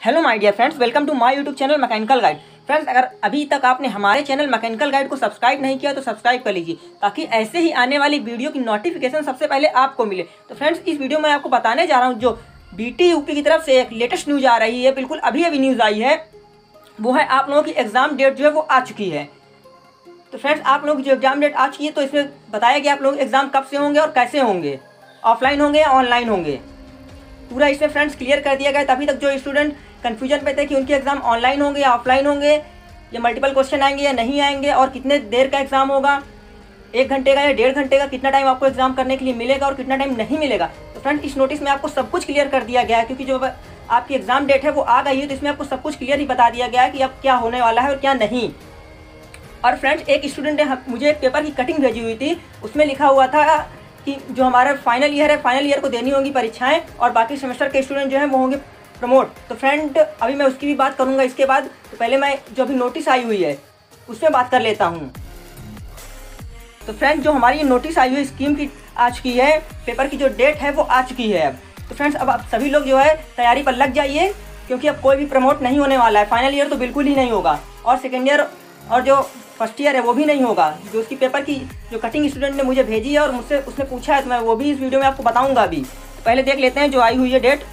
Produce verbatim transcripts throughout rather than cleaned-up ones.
Hello my dear friends, welcome to my YouTube channel mechanical guide. Friends, अगर अभी तक आपने हमारे चैनल मैकेनिकल गाइड को सब्सक्राइब नहीं किया तो सब्सक्राइब कर लीजिए, ताकि ऐसे ही आने वाली वीडियो की नोटिफिकेशन सबसे पहले आपको मिले। तो फ्रेंड्स, इस वीडियो में आपको बताने जा रहा हूँ जो बीटी यूपी की तरफ से एक लेटेस्ट न्यूज़ आ रही है, बिल्कुल अभी अभी न्यूज़ आई है, वो है आप लोगों की एग्ज़ाम डेट जो है वो आ चुकी है। तो फ्रेंड्स, आप लोगों की जो एग्ज़ाम डेट आ चुकी है, तो इसमें बताया गया आप लोग एग्ज़ाम कब से होंगे और कैसे होंगे, ऑफलाइन होंगे या ऑनलाइन होंगे, पूरा इसमें फ्रेंड्स क्लियर कर दिया गया। तभी तक जो स्टूडेंट कन्फ्यूजन पे थे कि उनके एग्ज़ाम ऑनलाइन होंगे या ऑफलाइन होंगे, या मल्टीपल क्वेश्चन आएंगे या नहीं आएंगे, और कितने देर का एग्ज़ाम होगा, एक घंटे का या डेढ़ घंटे का, कितना टाइम आपको एग्ज़ाम करने के लिए मिलेगा और कितना टाइम नहीं मिलेगा। तो फ्रेंड्स, इस नोटिस में आपको सब कुछ क्लियर कर दिया गया है, क्योंकि जो आपकी एग्ज़ाम डेट है वो आ गई है, तो इसमें आपको सब कुछ क्लियर ही बता दिया गया है कि अब क्या होने वाला है और क्या नहीं। और फ्रेंड्स, एक स्टूडेंट ने मुझे एक पेपर की कटिंग भेजी हुई थी, उसमें लिखा हुआ था कि जो हमारा फाइनल ईयर है, फाइनल ईयर को देनी होंगी परीक्षाएं, और बाकी सेमेस्टर के स्टूडेंट जो हैं वो होंगे प्रमोट। तो फ्रेंड, अभी मैं उसकी भी बात करूंगा इसके बाद। तो पहले मैं जो अभी नोटिस आई हुई है उसमें बात कर लेता हूं। तो फ्रेंड, जो हमारी ये नोटिस आई हुई स्कीम की आ चुकी है, पेपर की जो डेट है वो आ चुकी है अब। तो फ्रेंड्स, अब आप सभी लोग जो है तैयारी पर लग जाइए, क्योंकि अब कोई भी प्रमोट नहीं होने वाला है। फाइनल ईयर तो बिल्कुल ही नहीं होगा, और सेकेंड ईयर और जो फर्स्ट ईयर है वो भी नहीं होगा। जो उसकी पेपर की जो कटिंग स्टूडेंट ने मुझे भेजी है और मुझसे उसने पूछा है, तो मैं वो भी इस वीडियो में आपको बताऊंगा। अभी पहले देख लेते हैं जो आई हुई है डेट।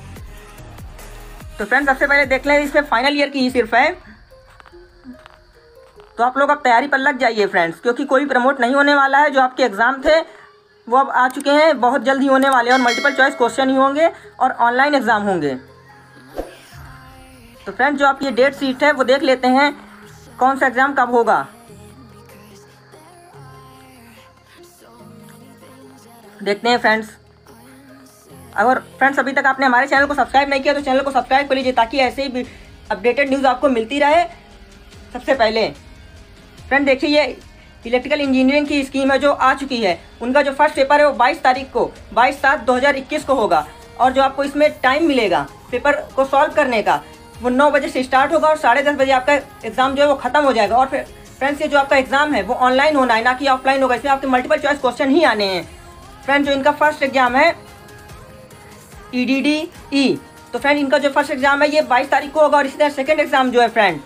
तो फ्रेंड्स, सबसे पहले देख लें, इसमें फाइनल ईयर की ही सिर्फ है। तो आप लोग अब तैयारी पर लग जाइए फ्रेंड्स, क्योंकि कोई प्रमोट नहीं होने वाला है। जो आपके एग्ज़ाम थे वो अब आ चुके हैं, बहुत जल्द ही होने वाले हैं, और मल्टीपल चॉइस क्वेश्चन ही होंगे और ऑनलाइन एग्ज़ाम होंगे। तो फ्रेंड्स, जो आपकी ये डेट शीट है वो देख लेते हैं कौन सा एग्ज़ाम कब होगा। देखते हैं फ्रेंड्स। अगर फ्रेंड्स अभी तक आपने हमारे चैनल को सब्सक्राइब नहीं किया तो चैनल को सब्सक्राइब कर लीजिए, ताकि ऐसे ही अपडेटेड न्यूज़ आपको मिलती रहे सबसे पहले। फ्रेंड देखिए, ये इलेक्ट्रिकल इंजीनियरिंग की स्कीम है जो आ चुकी है। उनका जो फर्स्ट पेपर है वो बाईस तारीख को बाईस सात दो हज़ार इक्कीस को होगा, और जो आपको इसमें टाइम मिलेगा पेपर को सॉल्व करने का वो नौ बजे से स्टार्ट होगा, और साढ़े दस बजे आपका एग्ज़ाम जो है वो ख़त्म हो जाएगा। और फिर फ्रेंड्स, ये जो आपका एग्ज़ाम है वो ऑनलाइन होना है, ना कि ऑफलाइन होगा। इसमें आपके मल्टीपल चॉइस क्वेश्चन ही आने हैं। फ्रेंड, जो इनका फर्स्ट एग्ज़ाम है ई डी डी ई, तो फ्रेंड इनका जो फर्स्ट एग्ज़ाम है ये बाईस तारीख को होगा। और इसी तरह सेकेंड एग्ज़ाम जो है friend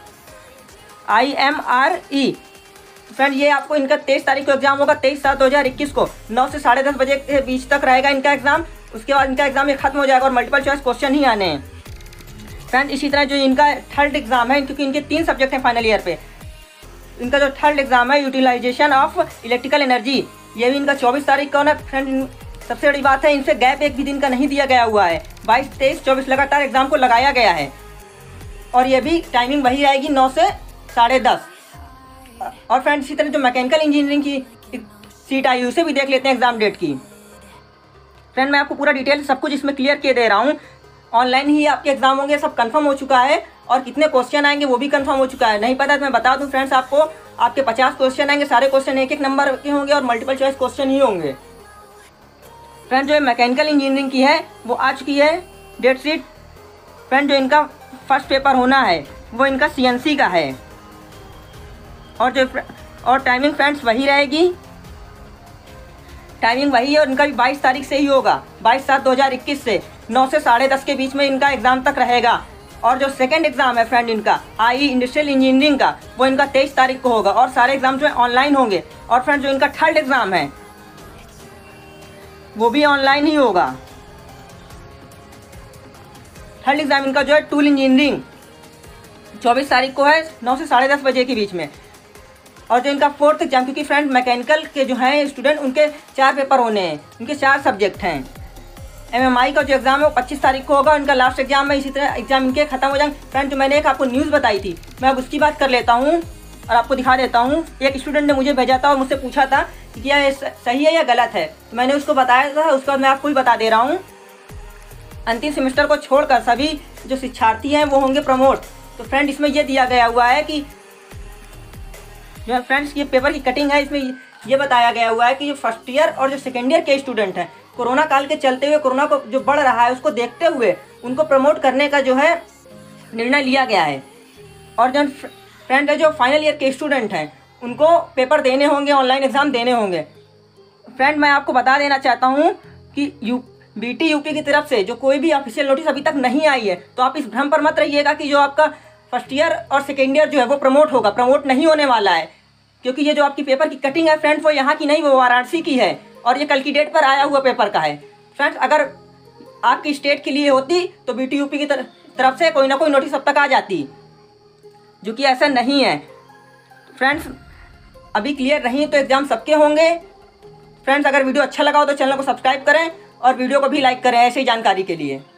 I M R E, friend ये आपको इनका तेईस तारीख को एग्ज़ाम होगा, तेईस सात दो हज़ार इक्कीस को नौ से साढ़े दस बजे के बीच तक रहेगा इनका एग्ज़ाम। उसके बाद इनका एग्ज़ाम ये खत्म हो जाएगा और मल्टीपल चॉइस क्वेश्चन ही आने हैं। फ्रेंड, इसी तरह जो इनका थर्ड एग्ज़ाम है, क्योंकि इनके तीन सब्जेक्ट हैं फाइनल ईयर पे, इनका जो थर्ड एग्ज़ाम है यूटिलाइजेशन ऑफ इलेक्ट्रिकल एनर्जी, ये भी इनका चौबीस तारीख को ना। फ्रेंड, सबसे बड़ी बात है, इनसे गैप एक भी दिन का नहीं दिया गया हुआ है। बाईस तेईस चौबीस लगातार एग्ज़ाम को लगाया गया है, और ये भी टाइमिंग वही रहेगी नौ से साढ़े दस। और फ्रेंड, इसी तरह जो मैकेनिकल इंजीनियरिंग की सीट आई उसे भी देख लेते हैं एग्ज़ाम डेट की। फ्रेंड, मैं आपको पूरा डिटेल सब कुछ इसमें क्लियर किए दे रहा हूँ। ऑनलाइन ही आपके एग्ज़ाम होंगे, सब कंफर्म हो चुका है, और कितने क्वेश्चन आएंगे वो भी कंफर्म हो चुका है। नहीं पता तो मैं बता दूं फ्रेंड्स आपको, आपके पचास क्वेश्चन आएंगे, सारे क्वेश्चन एक एक नंबर के होंगे और मल्टीपल चॉइस क्वेश्चन ही होंगे। फ्रेंड, जो मैकेनिकल इंजीनियरिंग की है वो आ चुकी है डेट शीट। फ्रेंड, जो इनका फर्स्ट पेपर होना है वो इनका सी एन सी का है, और जो और टाइमिंग फ्रेंड्स वही रहेगी, टाइमिंग वही है, और इनका भी बाईस तारीख से ही होगा, बाईस सात दो हज़ार इक्कीस से नौ से साढ़े दस के बीच में इनका एग्ज़ाम तक रहेगा। और जो सेकंड एग्ज़ाम है फ्रेंड इनका आई इंडस्ट्रियल इंजीनियरिंग का, वो इनका तेईस तारीख को होगा, और सारे एग्ज़ाम जो है ऑनलाइन होंगे। और फ्रेंड, जो इनका थर्ड एग्ज़ाम है वो भी ऑनलाइन ही होगा। थर्ड एग्ज़ाम इनका जो है टूल इंजीनियरिंग चौबीस तारीख को है, नौ से साढ़े दस बजे के बीच में। और जो इनका फोर्थ एग्जाम, क्योंकि फ्रेंड मैकेनिकल के जो हैं स्टूडेंट, उनके चार पेपर होने हैं, उनके चार सब्जेक्ट हैं। एम एम आई का जो एग्ज़ाम है वो पच्चीस तारीख को होगा, उनका लास्ट एग्जाम है। इसी तरह एग्जाम इनके खत्म हो जाएंगे। फ्रेंड, जो मैंने एक आपको न्यूज़ बताई थी, मैं अब उसकी बात कर लेता हूँ और आपको दिखा देता हूँ। एक स्टूडेंट ने मुझे भेजा था और मुझसे पूछा था कि क्या ये सही है या गलत है, तो मैंने उसको बताया था। उसके बाद मैं आपको भी बता दे रहा हूँ। अंतिम सेमेस्टर को छोड़कर सभी जो शिक्षार्थी हैं वो होंगे प्रमोट। तो फ्रेंड, इसमें यह दिया गया हुआ है कि जो फ्रेंड्स ये पेपर की कटिंग है, इसमें ये बताया गया हुआ है कि जो फर्स्ट ईयर और जो सेकेंड ईयर के स्टूडेंट हैं, कोरोना काल के चलते हुए, कोरोना को जो बढ़ रहा है उसको देखते हुए उनको प्रमोट करने का जो है निर्णय लिया गया है। और जो फ्रेंड है जो फाइनल ईयर के स्टूडेंट हैं उनको पेपर देने होंगे, ऑनलाइन एग्ज़ाम देने होंगे। फ्रेंड, मैं आपको बता देना चाहता हूँ कि यू बीटी यूपी की तरफ से जो कोई भी ऑफिशियल नोटिस अभी तक नहीं आई है, तो आप इस भ्रम पर मत रहिएगा कि जो आपका फर्स्ट ईयर और सेकेंड ईयर जो है वो प्रमोट होगा। प्रमोट नहीं होने वाला है, क्योंकि ये जो आपकी पेपर की कटिंग है फ्रेंड्स, वो यहाँ की नहीं, वो वाराणसी की है और ये कल की डेट पर आया हुआ पेपर का है। फ्रेंड्स, अगर आपकी स्टेट के लिए होती तो बीटी यूपी की तरफ से कोई ना कोई नोटिस अब तक आ जाती, जो कि ऐसा नहीं है। फ्रेंड्स, अभी क्लियर नहीं तो एग्ज़ाम सबके होंगे। फ्रेंड्स, अगर वीडियो अच्छा लगा हो तो चैनल को सब्सक्राइब करें और वीडियो को भी लाइक करें ऐसी जानकारी के लिए।